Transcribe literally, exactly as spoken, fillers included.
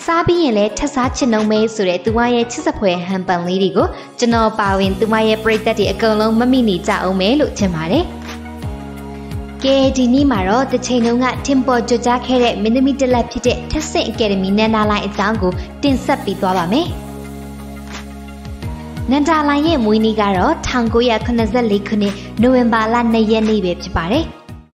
စားပြီးရင်လည်းထပ်စားချင်အောင်မဲဆိုတဲ့သူမရဲ့ချစ်စပွဲဟန်ပန်လေးတွေကိုကျွန်တော်ပါဝင်သူမရဲ့ပရိသတ်တွေအကုန်လုံးမမိနေကြအောင်မဲလို့ထင်ပါတယ်ကဲဒီနေ့မှာတော့တစ်ချိန်လုံးကတင်ပေါ်ကြွကြားခဲ့တဲ့မင်းသမီးတစ်လက်ဖြစ်တဲ့ထက်ဆင့်အကယ်ဒမီနန္ဒာလိုင်းအကြောင်းကိုတင်ဆက်ပေးသွားပါမယ်နန္ဒာလိုင်းရဲ့မွေးနေ့ကတော့၁၉၇၄ခုနှစ်နိုဝင်ဘာလ၂ရက်နေ့ပဲဖြစ်ပါတယ်